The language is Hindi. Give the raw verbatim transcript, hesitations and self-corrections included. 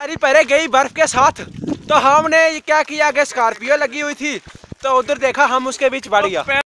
हमारी पहले गई बर्फ के साथ, तो हमने क्या किया कि स्कॉर्पियो लगी हुई थी तो उधर देखा हम उसके बीच बढ़ गया।